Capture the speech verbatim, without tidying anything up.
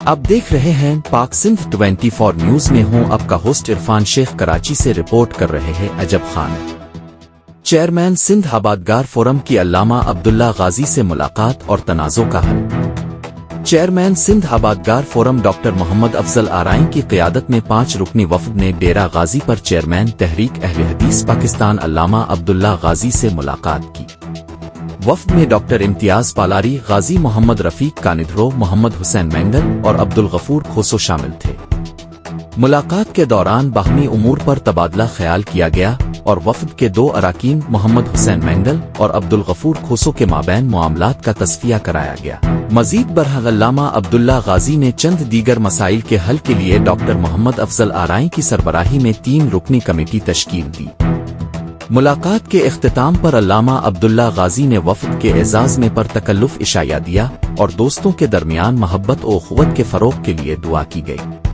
आप देख रहे हैं पाक सिंध चौबीस न्यूज में हूं। आपका होस्ट इरफान शेख कराची से रिपोर्ट कर रहे हैं। अजब खान चेयरमैन सिंध आबादगार फोरम की अल्लामा अब्दुल्ला गाजी से मुलाकात और तनाज़ों का हल। Chairman Sindh Abadgar forum doctor Mohammad Afzal Arain की क़यादत में पांच रुकनी वफ़द ने डेरा गाजी पर चेयरमैन तहरीक अहले हदीस पाकिस्तान अल्लामा अब्दुल्ला गाजी से मुलाकात की। वफ़द में डॉक्टर इम्तियाज पालारी, गाजी मोहम्मद रफीक कानिधरो, मोहम्मद हुसैन मेंगल और अब्दुल गफूर खोसो शामिल थे। मुलाकात के दौरान बाहमी उमूर पर तबादला ख्याल किया गया और वफ़द के दो अराकीन मोहम्मद हुसैन मेंगल और अब्दुल गफूर खोसो के माबैन मामलात का तस्फिया कराया गया। मजीद बरह अल्लामा अब्दुल्ला गाजी ने चंद दीगर मसाइल के हल के लिए डॉक्टर मोहम्मद अफजल आराइन की सरबराही में तीन रुकनी कमेटी तश्कील दी। मुलाकात के इख्तिताम पर अल्लामा अब्दुल्ला गाजी ने वफ़द के एजाज़ में पर तकल्लुफ़ इशाया दिया और दोस्तों के दरमियान मोहब्बत और ख़ुव्वत के फ़रोग़ के लिए दुआ की गई।